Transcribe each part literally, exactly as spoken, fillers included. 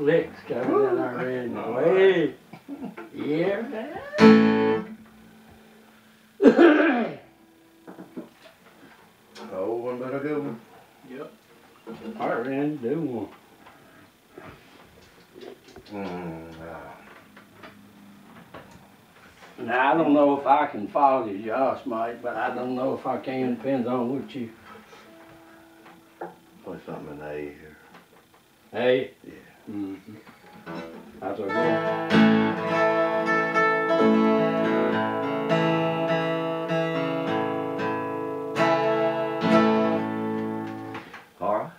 licks coming in our red way. Yeah. Oh, one but a good one. Yep. All right, Randy, do one. Mm, uh, Now, I don't know if I can follow you, Josh, Mike, but I don't know if I can. Depends on what you. play something in A here. Hey? Yeah. Mm-hmm. That's okay. All right.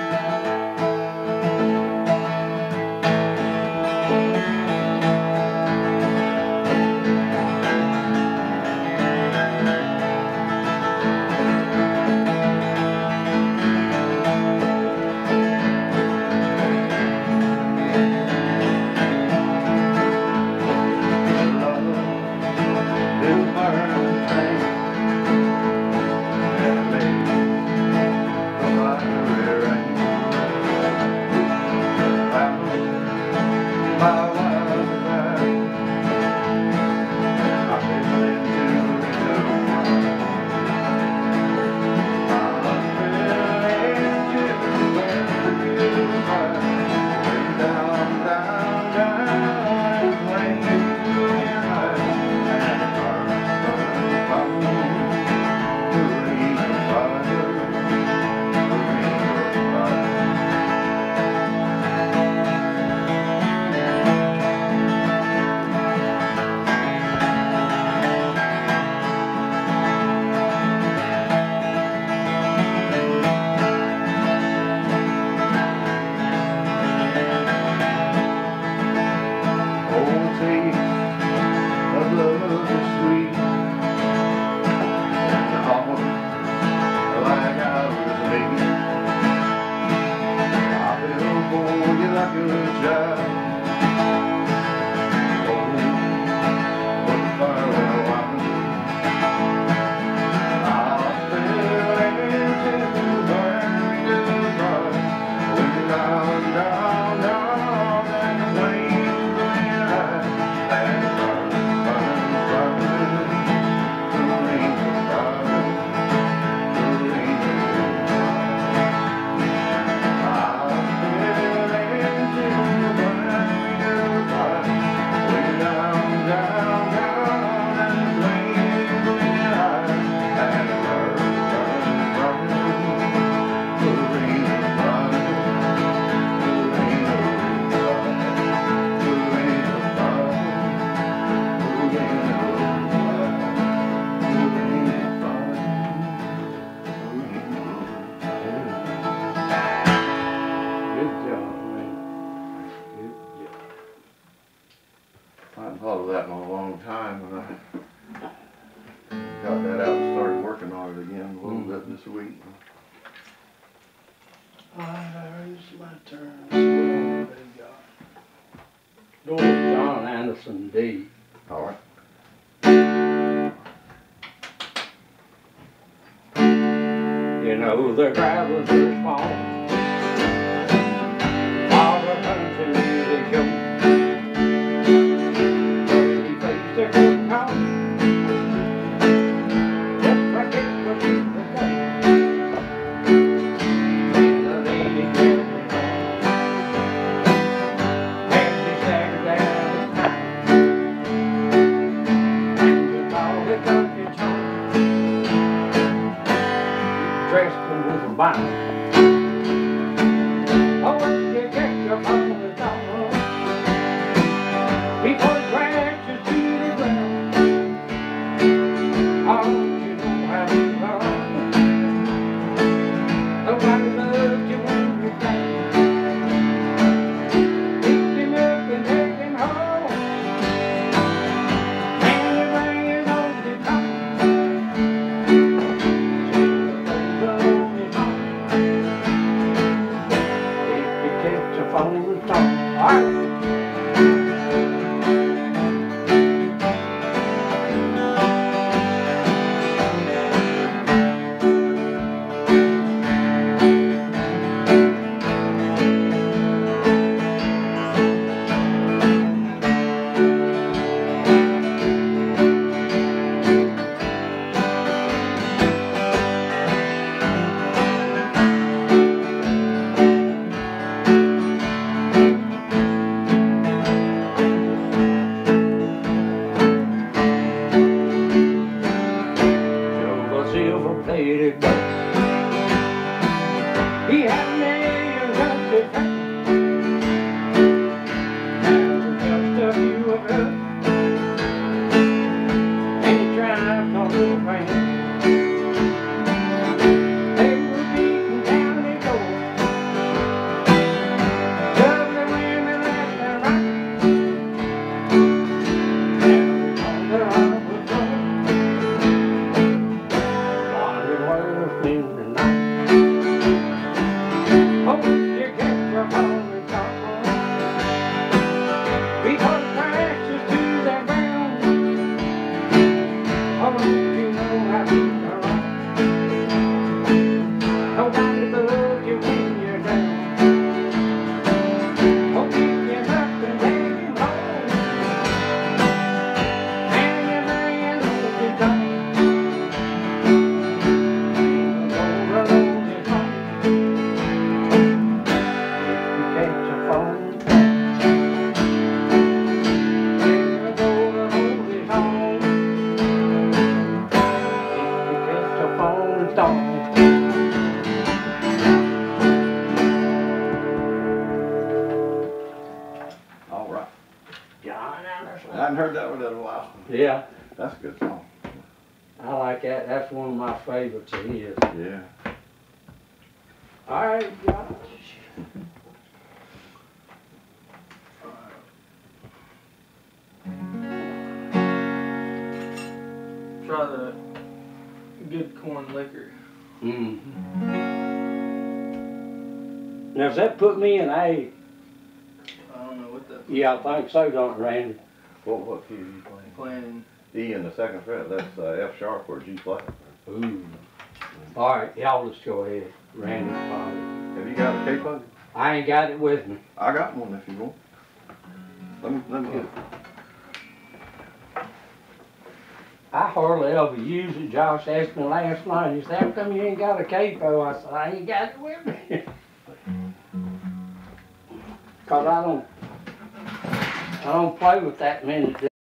I hadn't thought of that in a long time, and I got that out and started working on it again a little bit this week. All right, it's my turn. What else we got? Go with John Anderson D. All right. You know the drivers are small. All the country they show. They face their good call. Just like it was in the day. And the lady carried on. And she staggered down the town. And we called it country charm. Dressed in with a bonnet. Oh, when you get your bonnet on, before it crashes to the ground, oh, you know how to run. Nobody loves you when you're down. Pick him up and take him home, and you're bringing on the top. I hadn't heard that one in a while. Yeah, That's a good song. I like that. That's one of my favorites of his. Yeah. All right, Josh. Try the good corn liquor. Mm-hmm. Now, does that put me in A? I don't know what that Yeah, I think so, don't it, Randy? What, what key are you playing? playing. E in the second fret, that's uh, F sharp or G flat. Ooh. All right, y'all just go ahead. Randy, fine. Have you got a capo? I ain't got it with me. I got one if you want. Let me, let me get it. I hardly ever use it. Josh asked me last night, he said, how come you ain't got a capo? I said, I ain't got it with me. Cause I don't, I don't play with that many